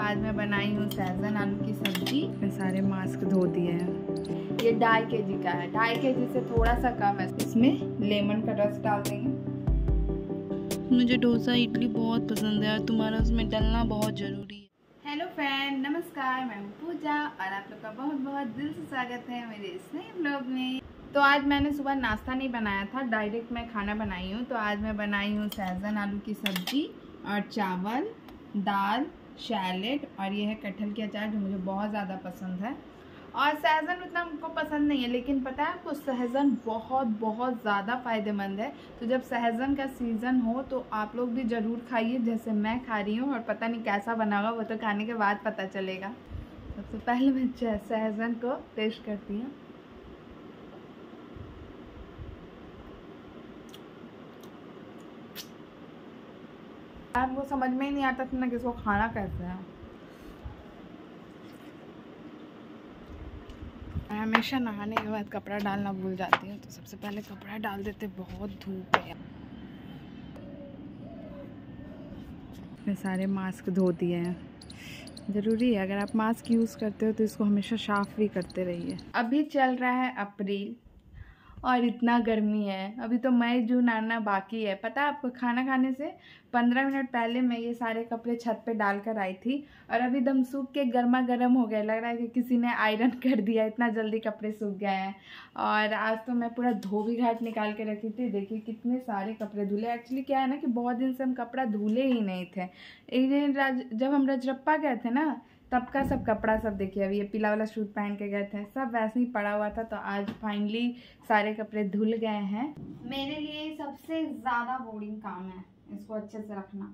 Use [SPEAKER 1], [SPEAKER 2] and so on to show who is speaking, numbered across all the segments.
[SPEAKER 1] आज मैं बनाई हूँ सहजन आलू की सब्जी। मैं सारे मास्क धो दिए हैं। ये 2.5 kg का है, 2.5 kg से थोड़ा सा कम है। इसमें लेमन का रस डाल देंगे।
[SPEAKER 2] मुझे डोसा इडली बहुत पसंद है और तुम्हारा उसमें डलना बहुत ज़रूरी है।
[SPEAKER 1] हेलो फ्रेंड, नमस्कार। मैं हूँ पूजा और आप लोग का बहुत बहुत दिल से स्वागत है मेरे इस नए ब्लॉग में। तो आज मैंने सुबह नाश्ता नहीं बनाया था, डायरेक्ट मैं खाना बनाई हूँ। तो आज मैं बनाई हूँ सहजन आलू की सब्जी और चावल, दाल, सैलेड और ये है कटहल की अचार जो मुझे बहुत ज़्यादा पसंद है। और सहजन उतना हमको पसंद नहीं है, लेकिन पता है आपको सहजन बहुत बहुत ज़्यादा फ़ायदेमंद है। तो जब सहजन का सीज़न हो तो आप लोग भी ज़रूर खाइए, जैसे मैं खा रही हूँ। और पता नहीं कैसा बना होगा, वो तो खाने के बाद पता चलेगा। सबसे पहले मैं सहजन को टेस्ट करती हूँ। वो समझ में ही नहीं आता था ना कि इसको खाना कैसे है। मैं हमेशा नहाने के बाद कपड़ा डालना भूल जाती हूँ, तो सबसे पहले कपड़ा डाल देते। बहुत धूप है। मैं सारे मास्क धो दिए हैं। ज़रूरी है, अगर आप मास्क यूज़ करते हो तो इसको हमेशा साफ़ भी करते रहिए। अभी चल रहा है अप्रैल और इतना गर्मी है। अभी तो मई जून आना बाकी है। पता है आपको, खाना खाने से 15 मिनट पहले मैं ये सारे कपड़े छत पे डालकर आई थी और अभी दम सूख के गर्मा गर्म हो गए। लग रहा है कि किसी ने आयरन कर दिया, इतना जल्दी कपड़े सूख गए हैं। और आज तो मैं पूरा धोबी घाट निकाल के रखी थी। देखिए कितने सारे कपड़े धुले। एक्चुअली क्या है ना कि बहुत दिन से हम कपड़ा धुले ही नहीं थे। एक दिन जब हम रजरप्पा गए थे ना, तब का सब कपड़ा सब देखिए। अभी ये पीला वाला सूट पहन के गए थे, सब वैसे ही पड़ा हुआ था। तो आज फाइनली सारे कपड़े धुल गए हैं। मेरे लिए सबसे ज़्यादा बोरिंग काम है इसको अच्छे से रखना।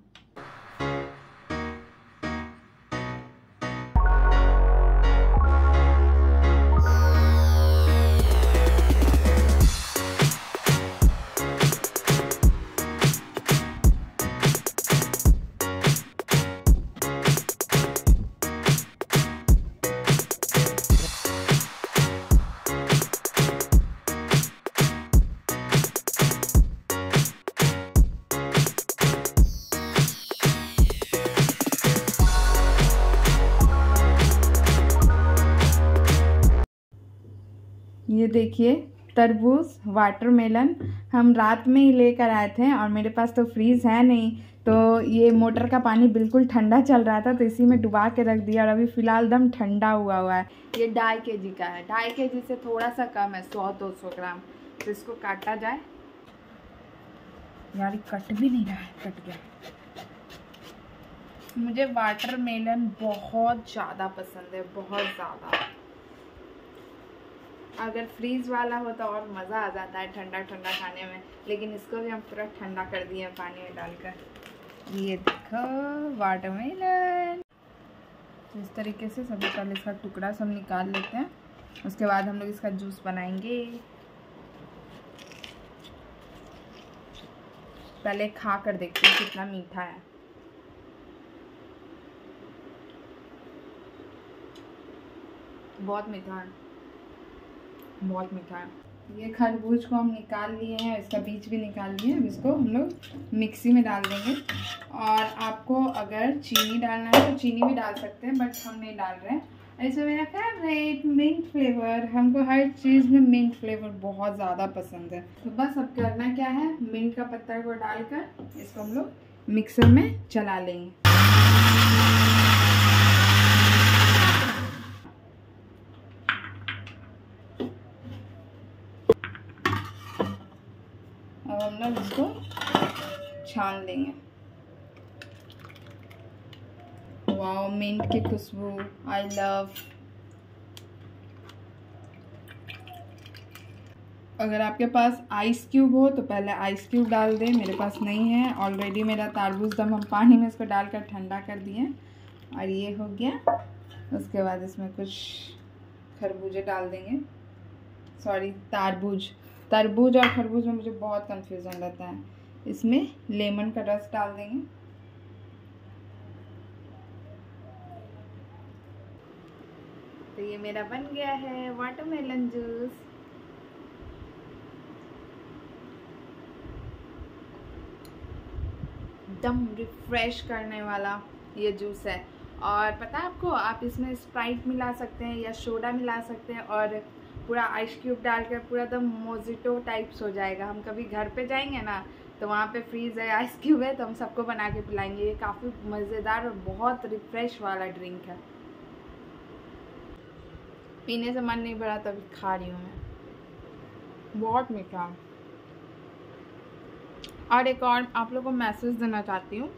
[SPEAKER 1] ये देखिए तरबूज, वाटरमेलन हम रात में ही लेकर आए थे और मेरे पास तो फ्रीज़ है नहीं। तो ये मोटर का पानी बिल्कुल ठंडा चल रहा था, तो इसी में डुबा के रख दिया और अभी फ़िलहाल दम ठंडा हुआ है। ये 2.5 kg का है, 2.5 kg से थोड़ा सा कम है, 100-200 ग्राम। तो इसको काटा जाए। यार कट भी नहीं रहा है, कट गया। मुझे वाटरमेलन बहुत ज़्यादा पसंद है, बहुत ज़्यादा। अगर फ्रीज वाला हो तो और मज़ा आ जाता है ठंडा ठंडा खाने में, लेकिन इसको भी हम पूरा ठंडा कर दिए पानी में डालकर। ये देखो वाटरमेलन। तो इस तरीके से सबसे पहले इसका टुकड़ा सब निकाल लेते हैं, उसके बाद हम लोग इसका जूस बनाएंगे। पहले खा कर देखते हैं कितना मीठा है। बहुत मीठा है, बहुत मीठा है। ये खरबूज को हम निकाल लिए हैं, इसका बीज भी निकाल लिए। अब इसको हम लोग मिक्सी में डाल देंगे। और आपको अगर चीनी डालना है तो चीनी भी डाल सकते हैं, बट हम नहीं डाल रहे हैं। इसमें मेरा फेवरेट मिंट फ्लेवर, हमको हर चीज़ में मिंट फ्लेवर बहुत ज़्यादा पसंद है। तो बस अब करना क्या है, मिंट का पत्ता को डालकर इसको हम लोग मिक्सर में चला लेंगे। अब हम लोग इसको छान लेंगे। वाओ, मिंट की खुशबू, आई लव। अगर आपके पास आइस क्यूब हो तो पहले आइस क्यूब डाल दें। मेरे पास नहीं है। ऑलरेडी मेरा तारबूज दम हम पानी में इसको डालकर ठंडा कर दिए और ये हो गया। उसके बाद इसमें कुछ खरबूजे डाल देंगे, सॉरी तरबूज। तरबूज और खरबूज में मुझे बहुत कंफ्यूजन रहता है। इसमें लेमन का रस डाल देंगे। तो ये मेरा बन गया है वाटरमेलन जूस। एकदम रिफ्रेश करने वाला ये जूस है। और पता है आपको, आप इसमें स्प्राइट मिला सकते हैं या सोडा मिला सकते हैं और पूरा आइस क्यूब डाल कर पूरा एकदम मोजिटो टाइप्स हो जाएगा। हम कभी घर पे जाएंगे ना तो वहाँ पे फ्रीज है, आइस क्यूब है, तो हम सबको बना के पिलाएंगे। ये काफ़ी मज़ेदार और बहुत रिफ्रेश वाला ड्रिंक है। पीने से मन नहीं भरा तभी खा रही हूँ मैं। बहुत मीठा। और एक और आप लोगों को मैसेज देना चाहती हूँ,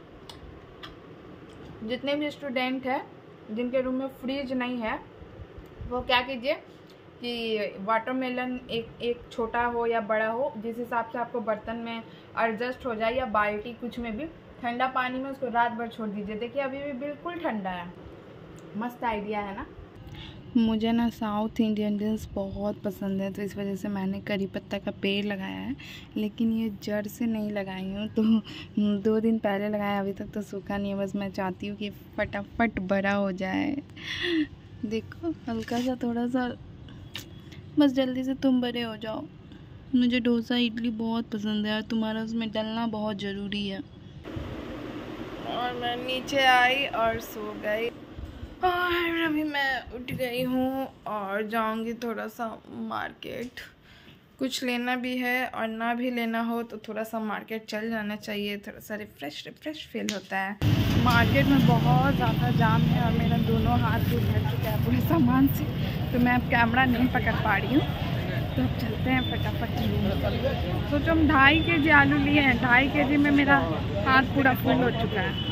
[SPEAKER 1] जितने भी स्टूडेंट हैं जिनके रूम में फ्रिज नहीं है वो क्या कीजिए कि वाटरमेलन एक छोटा हो या बड़ा हो, जिस हिसाब से आपको बर्तन में एडजस्ट हो जाए, या बाल्टी कुछ में भी, ठंडा पानी में उसको रात भर छोड़ दीजिए। देखिए अभी भी बिल्कुल ठंडा है। मस्त आइडिया है ना।
[SPEAKER 2] मुझे ना साउथ इंडियन डिश बहुत पसंद है, तो इस वजह से मैंने करी पत्ता का पेड़ लगाया है, लेकिन ये जड़ से नहीं लगाई हूँ। तो 2 दिन पहले लगाया, अभी तक तो सूखा नहीं है। बस मैं चाहती हूँ कि फटाफट बड़ा हो जाए। देखो हल्का सा थोड़ा सा, बस जल्दी से तुम बड़े हो जाओ। मुझे डोसा इडली बहुत पसंद है और तुम्हारा उसमें डलना बहुत ज़रूरी है।
[SPEAKER 1] और मैं नीचे आई और सो गई, और अभी मैं उठ गई हूँ और जाऊँगी थोड़ा सा मार्केट। कुछ लेना भी है और ना भी लेना हो तो थोड़ा सा मार्केट चल जाना चाहिए, थोड़ा सा रिफ्रेश फील होता है। मार्केट में बहुत ज़्यादा जाम है और मेरा दोनों हाथ भी भर चुका है पूरे सामान से, तो मैं अब कैमरा नहीं पकड़ पा रही हूँ। तो अब चलते हैं फटाफट। सोचो हम 2.5 kg आलू लिए हैं, 2.5 kg में मेरा हाथ पूरा फुल हो चुका है।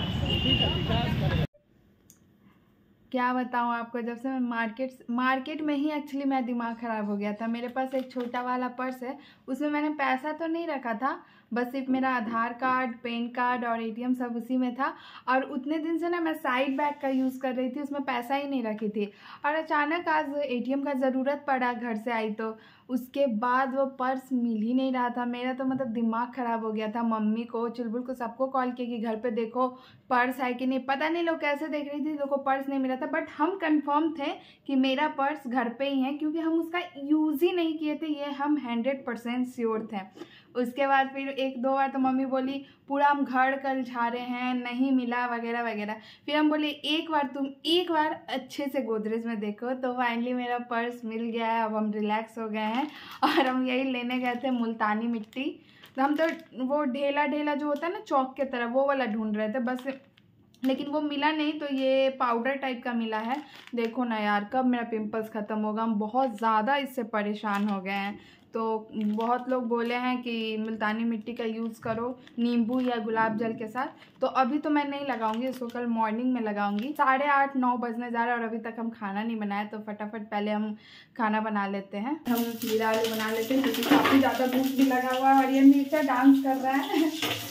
[SPEAKER 1] क्या बताऊँ आपको, जब से मैं मार्केट में ही एक्चुअली मेरा दिमाग ख़राब हो गया था। मेरे पास एक छोटा वाला पर्स है, उसमें मैंने पैसा तो नहीं रखा था, बस सिर्फ मेरा आधार कार्ड, पैन कार्ड और एटीएम सब उसी में था। और उतने दिन से ना मैं साइड बैग का यूज़ कर रही थी, उसमें पैसा ही नहीं रखी थी। और अचानक आज एटीएम का ज़रूरत पड़ा, घर से आई तो उसके बाद वो पर्स मिल ही नहीं रहा था। मेरा तो मतलब दिमाग ख़राब हो गया था। मम्मी को, चुलबुल को, सबको कॉल किया कि घर पे देखो पर्स है कि नहीं। पता नहीं लोग कैसे देख रही थी, लोग को पर्स नहीं मिला था, बट हम कंफर्म थे कि मेरा पर्स घर पे ही है, क्योंकि हम उसका यूज़ ही नहीं किए थे, ये हम 100% श्योर थे। उसके बाद फिर 1-2 बार तो मम्मी बोली पूरा हम घर कल झा रहे हैं, नहीं मिला वगैरह वगैरह। फिर हम बोले तुम एक बार अच्छे से गोदरेज में देखो। तो फाइनली मेरा पर्स मिल गया है, अब हम रिलैक्स हो गए हैं। और हम यही लेने गए थे मुल्तानी मिट्टी, तो हम तो वो ढेला जो होता है ना चौक के तरह, वो वाला ढूंढ रहे थे बस, लेकिन वो मिला नहीं। तो ये पाउडर टाइप का मिला है। देखो ना यार, कब मेरा पिंपल्स ख़त्म होगा। हम बहुत ज़्यादा इससे परेशान हो गए हैं। तो बहुत लोग बोले हैं कि मुल्तानी मिट्टी का यूज़ करो नींबू या गुलाब जल के साथ। तो अभी तो मैं नहीं लगाऊंगी, इसको कल मॉर्निंग में लगाऊंगी। 8:30-9 बजने जा रहा है और अभी तक हम खाना नहीं बनाया, तो फटाफट पहले हम खाना बना लेते हैं। हम जीरा आलू बना लेते हैं, क्योंकि काफ़ी ज़्यादा भूख भी लगा हुआ है। और ये नीचे डांस कर रहा है।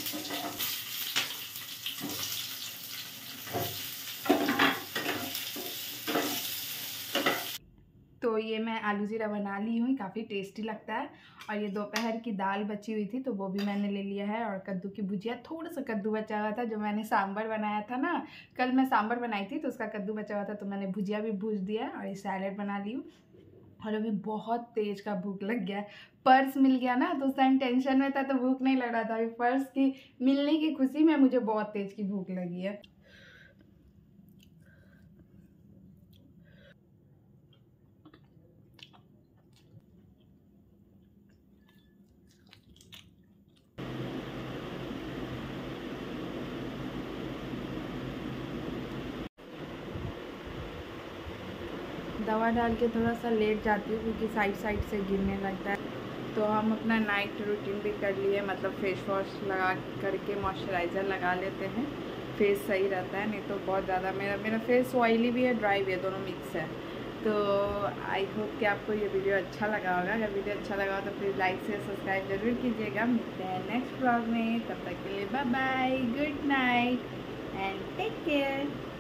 [SPEAKER 1] तो ये मैं आलू जीरा बना ली हूँ, काफ़ी टेस्टी लगता है। और ये दोपहर की दाल बची हुई थी, तो वो भी मैंने ले लिया है। और कद्दू की भुजिया, थोड़ा सा कद्दू बचा हुआ था, जो मैंने सांभर बनाया था ना, कल मैं सांभर बनाई थी, तो उसका कद्दू बचा हुआ था, तो मैंने भुजिया भी भूज दिया और ये सैलेड बना ली हूँ। और अभी बहुत तेज का भूख लग गया है। पर्स मिल गया ना, तो उस टाइम टेंशन में था तो भूख नहीं लग रहा था। अभी पर्स की मिलने की खुशी में मुझे बहुत तेज की भूख लगी है। दवा डाल के थोड़ा सा लेट जाती हूँ, क्योंकि साइड से गिरने लगता है। तो हम अपना नाइट रूटीन भी कर लिए, मतलब फेस वॉश लगा करके मॉइस्चराइज़र लगा लेते हैं, फेस सही रहता है। नहीं तो बहुत ज़्यादा मेरा फेस ऑयली भी है, ड्राई भी है, दोनों मिक्स है। तो आई होप कि आपको ये वीडियो अच्छा लगा होगा। अगर वीडियो अच्छा लगा हो तो प्लीज़ लाइक शेयर सब्सक्राइब जरूर कीजिएगा। मिलते हैं नेक्स्ट ब्लॉग में, तब तक के लिए bye bye, good night and take care.